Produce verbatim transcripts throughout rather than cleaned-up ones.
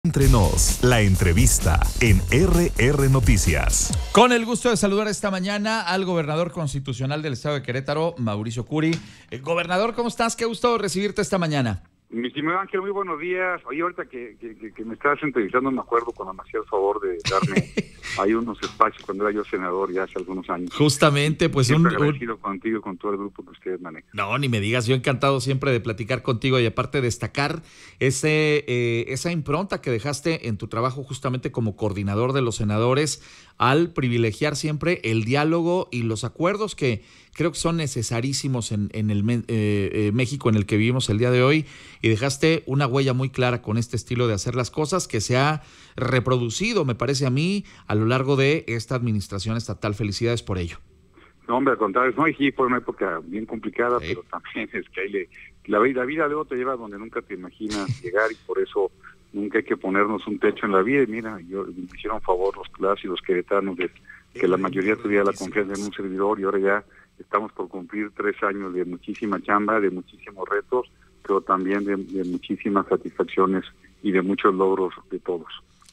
Entre nos, la entrevista en R R Noticias. Con el gusto de saludar esta mañana al gobernador constitucional del estado de Querétaro, Mauricio Curi. Eh, gobernador, ¿cómo estás? Qué gusto recibirte esta mañana. Mi estimado Ángel, muy buenos días. Oye, ahorita que, que, que me estabas entrevistando, me acuerdo cuando me hacía el favor de darme ahí unos espacios cuando era yo senador ya hace algunos años. Justamente, pues siempre un... agradecido un... contigo y con todo el grupo que ustedes manejan. No, ni me digas, yo encantado siempre de platicar contigo y aparte destacar ese eh, esa impronta que dejaste en tu trabajo justamente como coordinador de los senadores al privilegiar siempre el diálogo y los acuerdos que creo que son necesarísimos en, en el eh, eh, México en el que vivimos el día de hoy, y dejaste una huella muy clara con este estilo de hacer las cosas que se ha reproducido, me parece a mí, a lo largo de esta administración estatal. Felicidades por ello. No, hombre, al contrario, no, y sí, fue una época bien complicada, sí. Pero también es que ahí le, la, la vida luego te lleva donde nunca te imaginas llegar, y por eso nunca hay que ponernos un techo en la vida. Y mira, yo, me hicieron favor los clases y los queretanos de que la mayoría tuviera la confianza en un servidor, y ahora ya estamos por cumplir tres años de muchísima chamba, de muchísimos retos, pero también de, de muchísimas satisfacciones y de muchos logros de todos.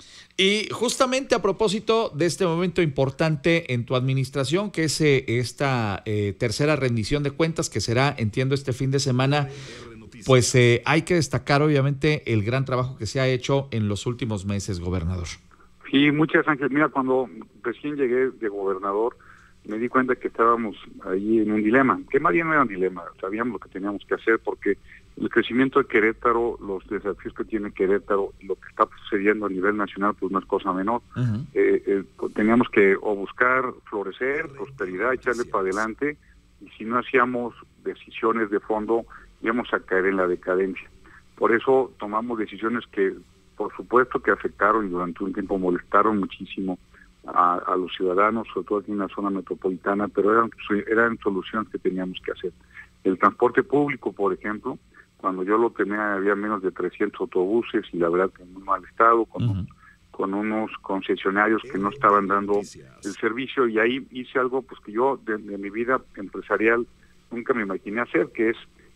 Y justamente a propósito de este momento importante en tu administración, que es eh, esta eh, tercera rendición de cuentas que será, entiendo, este fin de semana, pues eh, hay que destacar obviamente el gran trabajo que se ha hecho en los últimos meses, gobernador. Sí, muchas gracias. Mira, cuando recién llegué de gobernador, me di cuenta que estábamos ahí en un dilema, que más bien no era un dilema, sabíamos lo que teníamos que hacer, porque el crecimiento de Querétaro, los desafíos que tiene Querétaro, lo que está sucediendo a nivel nacional, pues no es cosa menor. Uh-huh. eh, eh, teníamos que o buscar florecer, prosperidad, echarle para adelante, y si no hacíamos decisiones de fondo, íbamos a caer en la decadencia. Por eso tomamos decisiones que, por supuesto, que afectaron y durante un tiempo molestaron muchísimo A, a los ciudadanos, sobre todo aquí en la zona metropolitana, pero eran, eran soluciones que teníamos que hacer. El transporte público, por ejemplo, cuando yo lo tenía había menos de trescientos autobuses y la verdad que en muy mal estado, con, uh-huh. con unos concesionarios que no estaban dando el servicio, y ahí hice algo pues que yo de, de mi vida empresarial nunca me imaginé hacer, que es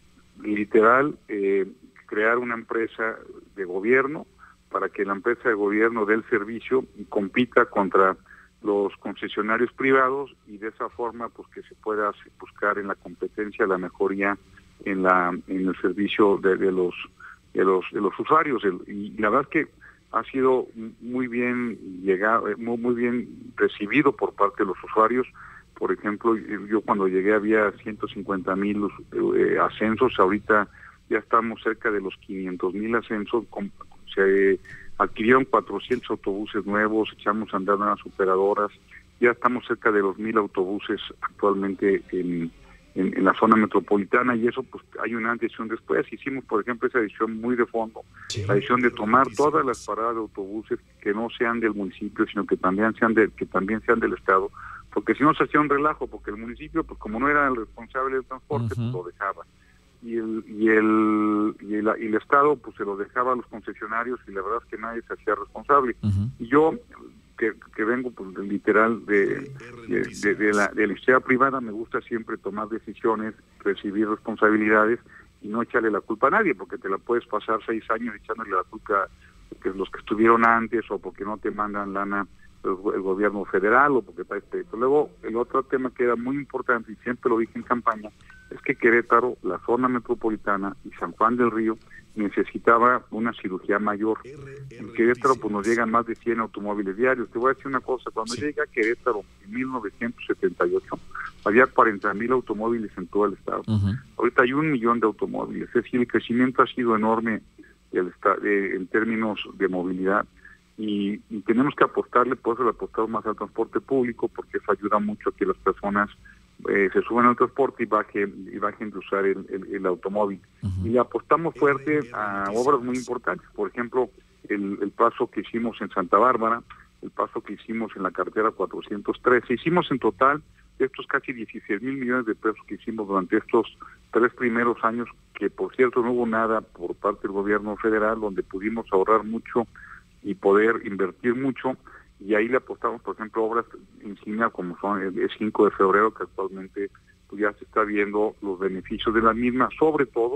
literal eh, crear una empresa de gobierno para que la empresa de gobierno dé el servicio y compita contra los concesionarios privados, y de esa forma pues que se pueda buscar en la competencia la mejoría en la en el servicio de, de los de los de los usuarios. Y la verdad es que ha sido muy bien llegado, muy, muy bien recibido por parte de los usuarios. Por ejemplo, yo cuando llegué había ciento cincuenta mil eh, ascensos, ahorita ya estamos cerca de los quinientos mil ascensos. Con, se adquirieron cuatrocientos autobuses nuevos, echamos a andar unas operadoras, ya estamos cerca de los mil autobuses actualmente en, en, en la zona metropolitana, y eso pues hay un antes y un después. Hicimos, por ejemplo, esa decisión muy de fondo, sí, la decisión de tomar todas las paradas de autobuses que no sean del municipio, sino que también sean de, que también sean del Estado, porque si no se hacía un relajo, porque el municipio, pues como no era el responsable del transporte, uh-huh. pues lo dejaba. Y el y el y el, y el Estado pues se lo dejaba a los concesionarios, y la verdad es que nadie se hacía responsable. Uh-huh. Y yo que, que vengo pues literal de de, de, de la de la historia privada, me gusta siempre tomar decisiones, recibir responsabilidades y no echarle la culpa a nadie, porque te la puedes pasar seis años echándole la culpa a los que estuvieron antes, o porque no te mandan lana el, el gobierno federal, o porque está este. Luego el otro tema que era muy importante, y siempre lo dije en campaña, es que Querétaro, la zona metropolitana y San Juan del Río necesitaba una cirugía mayor. En Querétaro pues nos llegan más de cien automóviles diarios. Te voy a decir una cosa, cuando sí. llegué a Querétaro en mil novecientos setenta y ocho, había cuarenta mil automóviles en todo el estado. Uh-huh. Ahorita hay un millón de automóviles, es decir, el crecimiento ha sido enorme el esta, eh, en términos de movilidad, y, y tenemos que apostarle, por eso le apostamos más al transporte público, porque eso ayuda mucho a que las personas Eh, se suben al transporte y bajen, y bajen de usar el, el, el automóvil. Uh-huh. Y le apostamos fuerte a obras muy importantes, por ejemplo, el, el paso que hicimos en Santa Bárbara, el paso que hicimos en la carretera cuatrocientos trece, hicimos en total estos casi dieciséis mil millones de pesos que hicimos durante estos tres primeros años, que por cierto no hubo nada por parte del gobierno federal, donde pudimos ahorrar mucho y poder invertir mucho. Y ahí le apostamos, por ejemplo, obras insignia como son el cinco de febrero, que actualmente pues, ya se está viendo los beneficios de la misma, sobre todo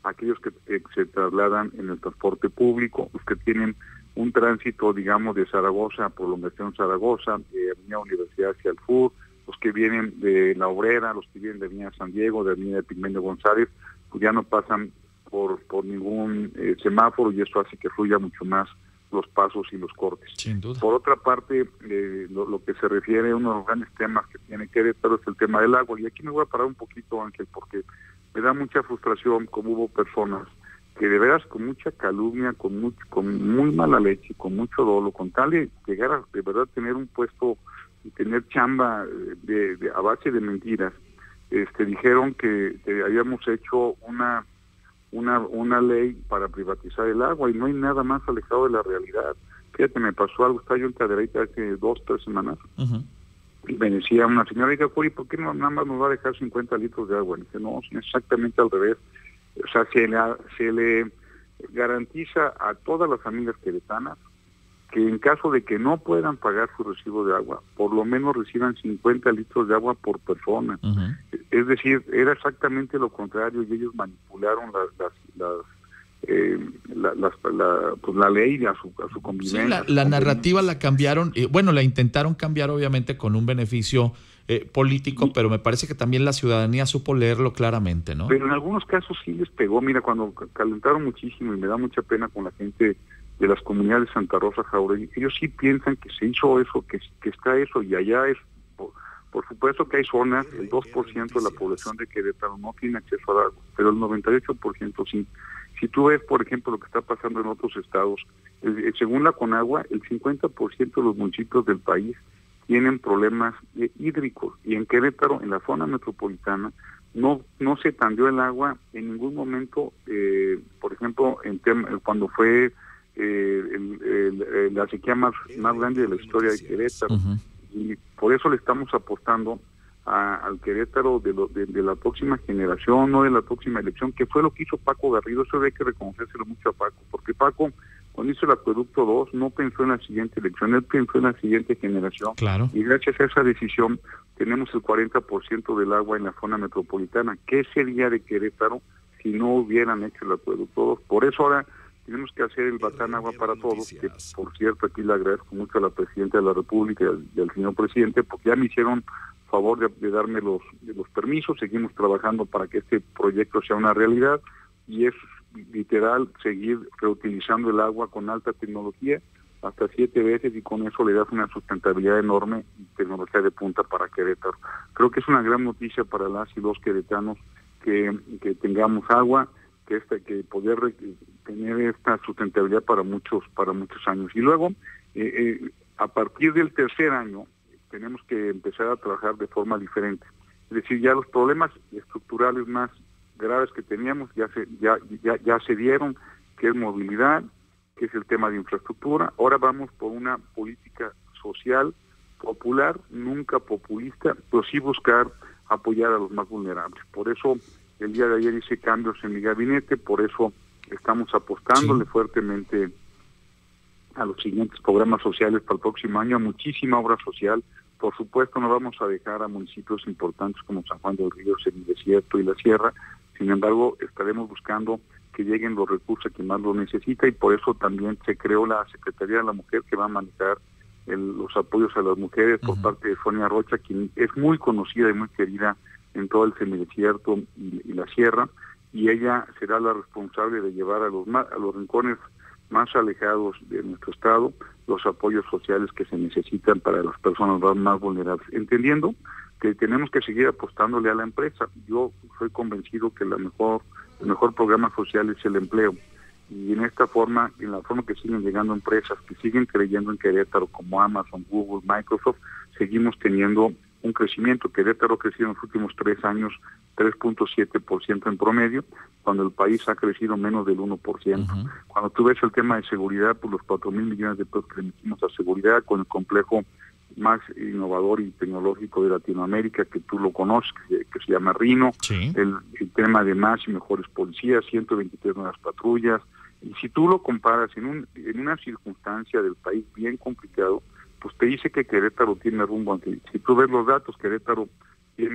aquellos que eh, se trasladan en el transporte público, los que tienen un tránsito, digamos, de Zaragoza a Prolongación Zaragoza, de Avenida Universidad hacia el sur, los que vienen de La Obrera, los que vienen de Avenida San Diego, de Avenida Pigmenio González, pues ya no pasan por, por ningún eh, semáforo, y eso hace que fluya mucho más los pasos y los cortes. Sin duda. Por otra parte, eh, lo, lo que se refiere a uno de los grandes temas que tiene Querétaro es el tema del agua, y aquí me voy a parar un poquito, Ángel, porque me da mucha frustración como hubo personas que de veras con mucha calumnia, con mucho, con muy mala leche, con mucho dolo, con tal de llegar a de verdad tener un puesto y tener chamba de, de a base de mentiras, este dijeron que, que habíamos hecho una una una ley para privatizar el agua, y no hay nada más alejado de la realidad. Fíjate, me pasó algo, estaba yo en Cadereyta hace dos, tres semanas, uh-huh. y me decía una señora, diga, Cori, ¿por qué no nada más nos va a dejar cincuenta litros de agua? Y dice, no, es exactamente al revés. O sea, se le, se le garantiza a todas las familias queretanas que en caso de que no puedan pagar su recibo de agua, por lo menos reciban cincuenta litros de agua por persona. Uh-huh. Es decir, era exactamente lo contrario, y ellos manipularon las, las, las, eh, la, las, la, pues la ley a su, a su convivencia. Sí, la, la narrativa la cambiaron, eh, bueno, la intentaron cambiar obviamente con un beneficio Eh, político, sí. Pero me parece que también la ciudadanía supo leerlo claramente, ¿no? Pero en algunos casos sí les pegó. Mira, cuando calentaron muchísimo, y me da mucha pena con la gente de las comunidades de Santa Rosa, Jauregui, ellos sí piensan que se hizo eso, que, que está eso, y allá es, por, por supuesto que hay zonas, el dos por ciento de la población de Querétaro no tiene acceso al agua, pero el noventa y ocho por ciento sí. Si tú ves, por ejemplo, lo que está pasando en otros estados, el, según la Conagua, el cincuenta por ciento de los municipios del país tienen problemas eh, hídricos, y en Querétaro, en la zona metropolitana, no no se tandeó el agua en ningún momento, eh, por ejemplo, en tema, cuando fue eh, el, el, el, la sequía más, más grande de la historia de Querétaro, uh-huh. Y por eso le estamos apostando a, al Querétaro de, lo, de, de la próxima generación, no de la próxima elección, que fue lo que hizo Paco Garrido. Eso hay que reconocérselo mucho a Paco, porque Paco, cuando hizo el Acueducto dos, no pensó en la siguiente elección, él pensó en la siguiente generación. Claro. Y gracias a esa decisión tenemos el cuarenta por ciento del agua en la zona metropolitana. ¿Qué sería de Querétaro si no hubieran hecho el Acueducto dos? Por eso ahora tenemos que hacer el Batán Agua para Todos, que por cierto aquí le agradezco mucho a la Presidenta de la República y al, y al señor Presidente, porque ya me hicieron favor de, de darme los, de los permisos. Seguimos trabajando para que este proyecto sea una realidad, y es literal seguir reutilizando el agua con alta tecnología hasta siete veces, y con eso le das una sustentabilidad enorme y tecnología de punta para Querétaro. Creo que es una gran noticia para las y los queretanos que, que tengamos agua, que este, que poder tener esta sustentabilidad para muchos para muchos años. Y luego, eh, eh, a partir del tercer año, tenemos que empezar a trabajar de forma diferente. Es decir, ya los problemas estructurales más graves que teníamos ya se ya ya ya se dieron, que es movilidad, que es el tema de infraestructura. Ahora vamos por una política social popular, nunca populista, pero sí buscar apoyar a los más vulnerables. Por eso el día de ayer hice cambios en mi gabinete, por eso estamos apostándole sí. fuertemente a los siguientes programas sociales para el próximo año, a muchísima obra social. Por supuesto no vamos a dejar a municipios importantes como San Juan de los Ríos, el Desierto y la Sierra. Sin embargo, estaremos buscando que lleguen los recursos a quien más lo necesita, y por eso también se creó la Secretaría de la Mujer, que va a manejar el, los apoyos a las mujeres por uh-huh. parte de Sonia Rocha, quien es muy conocida y muy querida en todo el semidesierto y, y la sierra, y ella será la responsable de llevar a los más, a los rincones más alejados de nuestro estado los apoyos sociales que se necesitan para las personas más vulnerables, entendiendo que tenemos que seguir apostándole a la empresa. Yo soy convencido que la mejor el mejor programa social es el empleo, y en esta forma, en la forma que siguen llegando empresas que siguen creyendo en Querétaro, como Amazon, Google, Microsoft, seguimos teniendo un crecimiento. Querétaro ha crecido en los últimos tres años tres punto siete por ciento en promedio, cuando el país ha crecido menos del uno por ciento. Uh-huh. Cuando tú ves el tema de seguridad, pues los cuatro mil millones de pesos que le metimos a seguridad, con el complejo más innovador y tecnológico de Latinoamérica, que tú lo conoces, que, que se llama Rino, sí. el, el tema de más y mejores policías, ciento veintitrés nuevas patrullas, y si tú lo comparas en, un, en una circunstancia del país bien complicado, pues te dice que Querétaro tiene rumbo. Si tú ves los datos, Querétaro tiene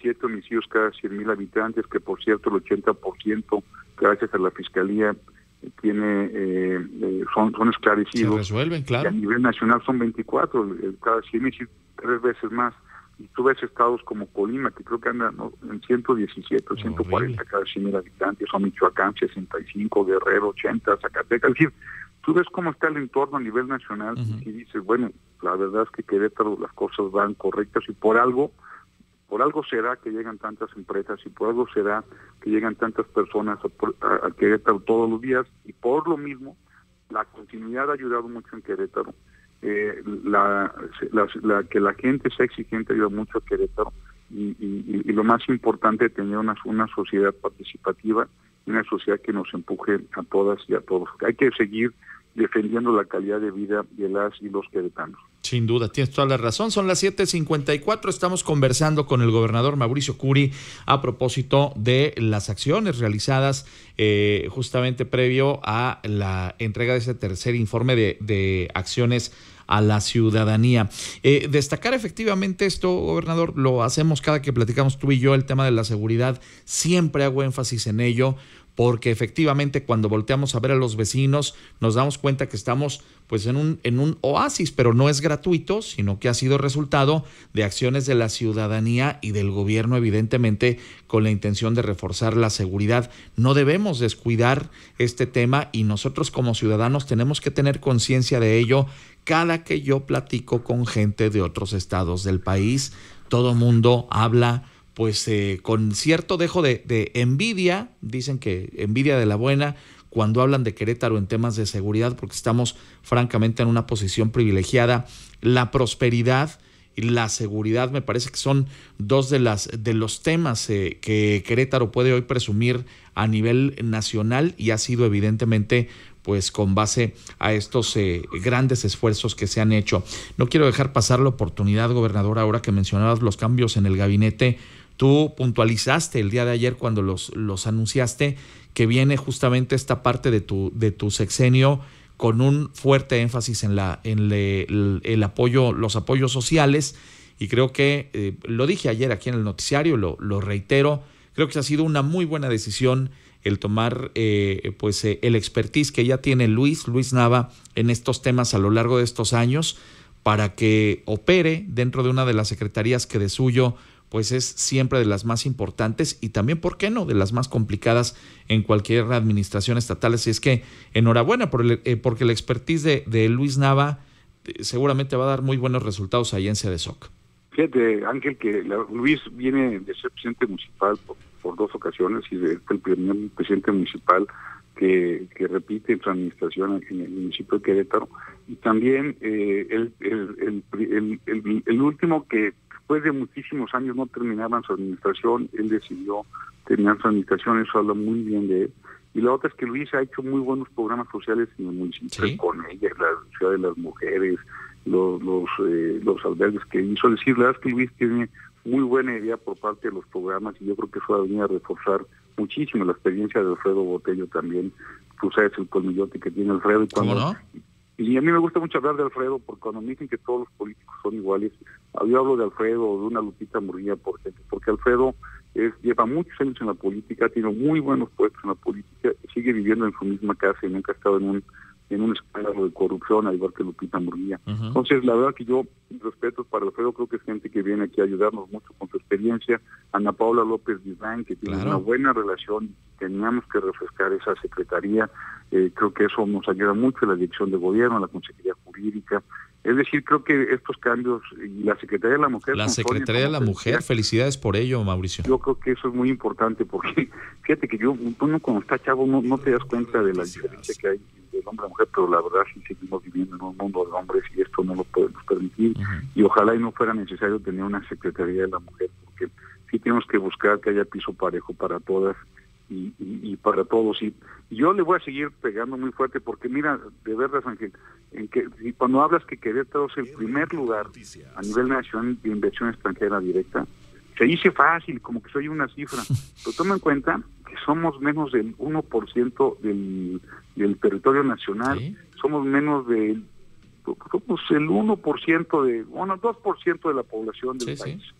siete homicidios cada cien mil habitantes, que por cierto el ochenta por ciento, gracias a la Fiscalía, tiene eh, eh, son, son esclarecidos. Se resuelven, claro. Y a nivel nacional son veinticuatro, eh, cada cien mil, tres veces más. Y tú ves estados como Colima, que creo que andan, ¿no?, en ciento diecisiete o ciento cuarenta cada cien mil habitantes, o Michoacán sesenta y cinco, Guerrero ochenta, Zacatecas. Es decir, tú ves cómo está el entorno a nivel nacional, uh-huh, y dices, bueno, la verdad es que Querétaro las cosas van correctas, y por algo, por algo será que llegan tantas empresas, y por algo será que llegan tantas personas a, a, a Querétaro todos los días, y por lo mismo, la continuidad ha ayudado mucho en Querétaro. Eh, la, la, la que la gente sea exigente ayuda mucho a Querétaro, y, y, y lo más importante es tener una, una sociedad participativa, una sociedad que nos empuje a todas y a todos. Hay que seguir defendiendo la calidad de vida de las y los queretanos. Sin duda, tienes toda la razón. Son las siete cincuenta y cuatro, estamos conversando con el gobernador Mauricio Curi a propósito de las acciones realizadas eh, justamente previo a la entrega de ese tercer informe de, de acciones a la ciudadanía. Eh, destacar efectivamente esto, gobernador, lo hacemos cada que platicamos tú y yo, el tema de la seguridad, siempre hago énfasis en ello, porque efectivamente cuando volteamos a ver a los vecinos nos damos cuenta que estamos pues en un, en un oasis, pero no es gratuito, sino que ha sido resultado de acciones de la ciudadanía y del gobierno, evidentemente con la intención de reforzar la seguridad. No debemos descuidar este tema, y nosotros como ciudadanos tenemos que tener conciencia de ello. Cada que yo platico con gente de otros estados del país, todo mundo habla pues eh, con cierto dejo de, de envidia, dicen que envidia de la buena, cuando hablan de Querétaro en temas de seguridad, porque estamos francamente en una posición privilegiada. La prosperidad y la seguridad me parece que son dos de las de los temas eh, que Querétaro puede hoy presumir a nivel nacional, y ha sido evidentemente pues con base a estos eh, grandes esfuerzos que se han hecho. No quiero dejar pasar la oportunidad, gobernador, ahora que mencionabas los cambios en el gabinete. Tú puntualizaste el día de ayer cuando los, los anunciaste que viene justamente esta parte de tu, de tu sexenio con un fuerte énfasis en la en le, el, el apoyo, los apoyos sociales, y creo que, eh, lo dije ayer aquí en el noticiario, lo, lo reitero, creo que ha sido una muy buena decisión el tomar eh, pues eh, el expertise que ya tiene Luis, Luis Nava en estos temas a lo largo de estos años, para que opere dentro de una de las secretarías que de suyo pues es siempre de las más importantes, y también, ¿por qué no?, de las más complicadas en cualquier administración estatal. Así es que enhorabuena por el, eh, porque la expertise de, de Luis Nava eh, seguramente va a dar muy buenos resultados ahí en CEDESOC. Fíjate, Ángel, que la, Luis viene de ser presidente municipal por, por dos ocasiones, y es el primer presidente municipal que, que repite en su administración en el municipio de Querétaro, y también eh, el, el, el, el, el, el último que después de muchísimos años no terminaban su administración, él decidió terminar su administración, eso habla muy bien de él. Y la otra es que Luis ha hecho muy buenos programas sociales en el municipio, ¿sí?, con ella, la ciudad de las mujeres, los los, eh, los albergues que hizo. Es decir, la verdad es que Luis tiene muy buena idea por parte de los programas, y yo creo que eso va a venir a reforzar muchísimo la experiencia de Alfredo Botello también. Tú sabes el colmillote que tiene Alfredo. Y cuando, ¿cómo no? Y a mí me gusta mucho hablar de Alfredo, porque cuando me dicen que todos los políticos son iguales, yo hablo de Alfredo o de una Lupita Murguía, por ejemplo, porque Alfredo es, lleva muchos años en la política, tiene muy buenos puestos en la política, sigue viviendo en su misma casa y nunca ha estado en un en un escándalo de corrupción, al igual que Lupita Murguía. Uh-huh. Entonces, la verdad que yo, respeto para Alfredo, creo que es gente que viene aquí a ayudarnos mucho con su experiencia. Ana Paula López Guizán, que tiene claro. una buena relación, teníamos que refrescar esa secretaría, eh, creo que eso nos ayuda mucho en la dirección de gobierno, la Consejería Jurídica. Es decir, creo que estos cambios, y la Secretaría de la Mujer... La Secretaría de la Mujer, decía, felicidades por ello, Mauricio. Yo creo que eso es muy importante, porque fíjate que yo, uno cuando está chavo no, no te das cuenta de la diferencia que hay del hombre a mujer, pero la verdad sí seguimos viviendo en un mundo de hombres y esto no lo podemos permitir. Uh-huh. Y ojalá y no fuera necesario tener una Secretaría de la Mujer, porque sí tenemos que buscar que haya piso parejo para todas y, y, y para todos. Y, y yo le voy a seguir pegando muy fuerte, porque mira, de verdad, Ángel, en que y cuando hablas que Querétaro es el primer lugar a nivel nacional de inversión extranjera directa, se dice fácil, como que soy una cifra, pero toma en cuenta que somos menos del uno por ciento del, del territorio nacional, ¿sí? Somos menos del, somos el uno por ciento de, bueno, dos por ciento de la población del sí, país. Sí.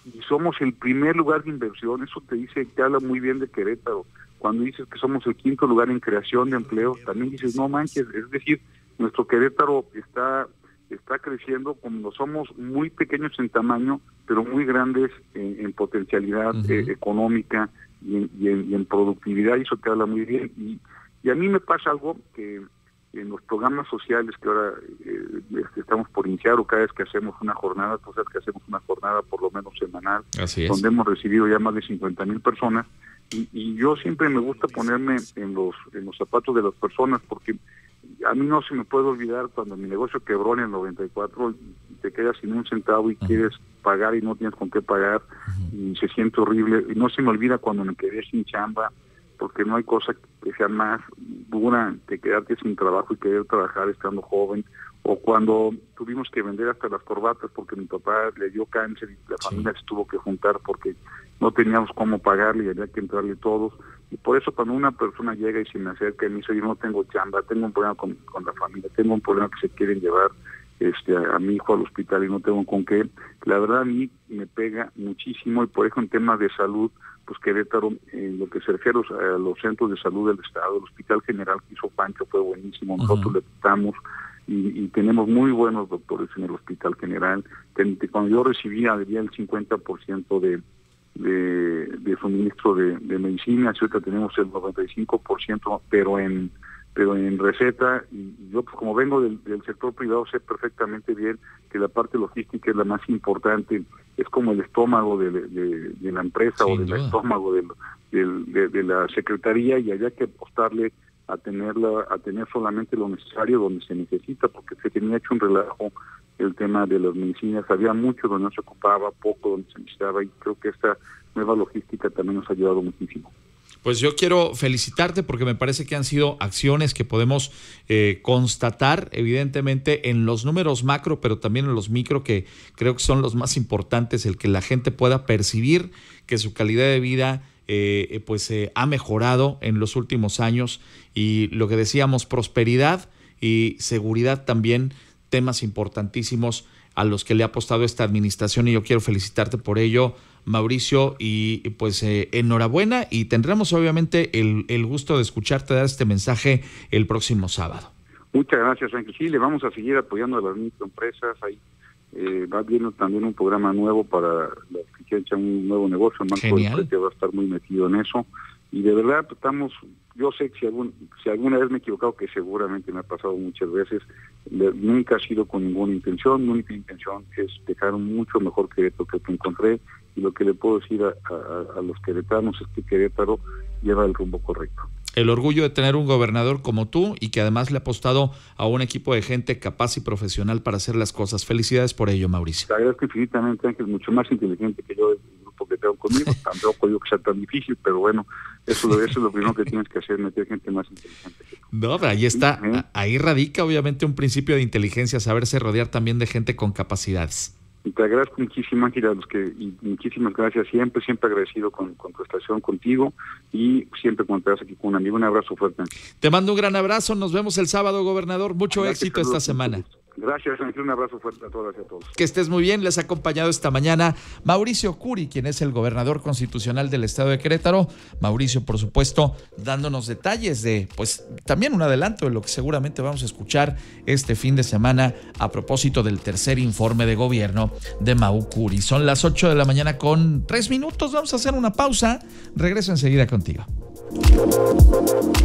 y somos el primer lugar de inversión. Eso te dice, te habla muy bien de Querétaro. Cuando dices que somos el quinto lugar en creación de empleo, también dices, no manches, es decir, nuestro Querétaro está está creciendo, como somos muy pequeños en tamaño, pero muy grandes en, en potencialidad uh-huh. eh, económica y en, y, en, y en productividad, y eso te habla muy bien. Y, y a mí me pasa algo que en los programas sociales que ahora eh, estamos por iniciar, o cada vez que hacemos una jornada, tú sabes que hacemos una jornada por lo menos semanal, Así es. Donde hemos recibido ya más de cincuenta mil personas, y, y yo siempre me gusta ponerme en los en los zapatos de las personas, porque a mí no se me puede olvidar cuando mi negocio quebró en el noventa y cuatro y te quedas sin un centavo y uh-huh. quieres pagar y no tienes con qué pagar uh-huh. y se siente horrible. Y no se me olvida cuando me quedé sin chamba, porque no hay cosa que sea más dura que quedarte sin trabajo y querer trabajar estando joven, o cuando tuvimos que vender hasta las corbatas porque mi papá le dio cáncer y la sí. familia se tuvo que juntar porque no teníamos cómo pagarle y había que entrarle todos. Y por eso cuando una persona llega y se me acerca y me dice, yo no tengo chamba, tengo un problema con, con la familia, tengo un problema que se quieren llevar este a, a mi hijo al hospital y no tengo con qué, la verdad a mí me pega muchísimo. Y por eso en temas de salud, pues Querétaro, en lo que se refiere a los, a los centros de salud del estado, el Hospital General que hizo Pancho fue buenísimo, nosotros uh-huh. le quitamos y, y tenemos muy buenos doctores en el Hospital General. Cuando yo recibía, había el cincuenta por ciento de De, de suministro de, de medicina, ahorita tenemos el noventa y cinco por ciento, pero en pero en receta, y yo pues como vengo del, del sector privado sé perfectamente bien que la parte logística es la más importante, es como el estómago de, de, de la empresa Sin o del duda. estómago de, de, de, de la secretaría, y había que apostarle a tenerla, a tener solamente lo necesario donde se necesita, porque se tenía hecho un relajo el tema de las medicinas, había mucho donde no se ocupaba, poco donde se necesitaba, y creo que esta nueva logística también nos ha ayudado muchísimo. Pues yo quiero felicitarte porque me parece que han sido acciones que podemos eh, constatar evidentemente en los números macro, pero también en los micro, que creo que son los más importantes, el que la gente pueda percibir que su calidad de vida eh, pues eh, ha mejorado en los últimos años, y lo que decíamos, prosperidad y seguridad también, temas importantísimos a los que le ha apostado esta administración, y yo quiero felicitarte por ello, Mauricio, y pues eh, enhorabuena, y tendremos obviamente el, el gusto de escucharte dar este mensaje el próximo sábado. Muchas gracias, Ángel. Sí, le vamos a seguir apoyando a las microempresas. Ahí eh, va viendo también un programa nuevo para las que quieren echar un nuevo negocio. El Banco del Prete va a estar muy metido en eso, y de verdad pues, estamos... Yo sé que si, algún, si alguna vez me he equivocado, que seguramente me ha pasado muchas veces, le, nunca ha sido con ninguna intención. Mi única intención es dejar un mucho mejor Querétaro que, que encontré, y lo que le puedo decir a, a, a los queretanos es que Querétaro lleva el rumbo correcto. El orgullo de tener un gobernador como tú, y que además le ha apostado a un equipo de gente capaz y profesional para hacer las cosas. Felicidades por ello, Mauricio. Te agradezco infinitamente, Ángel, mucho más inteligente que yo, el grupo que tengo conmigo. Tampoco digo que sea tan difícil, pero bueno, eso, eso es lo primero que tienes que hacer, meter gente más inteligente que tú. No, ahí está, ¿eh? Ahí radica obviamente un principio de inteligencia, saberse rodear también de gente con capacidades. Y te agradezco muchísimo, Ángel, a los que, y muchísimas gracias, siempre, siempre agradecido con, con tu estación, contigo, y siempre cuando te vas aquí con un amigo. Un abrazo fuerte. Te mando un gran abrazo, nos vemos el sábado, gobernador, mucho gracias, éxito esta semana. Gracias, Ángel, un abrazo fuerte a todas y a todos. Que estés muy bien. Les ha acompañado esta mañana Mauricio Curi, quien es el gobernador constitucional del estado de Querétaro. Mauricio, por supuesto, dándonos detalles de, pues, también un adelanto de lo que seguramente vamos a escuchar este fin de semana a propósito del tercer informe de gobierno de Mau Curi. Son las ocho de la mañana con tres minutos. Vamos a hacer una pausa. Regreso enseguida contigo.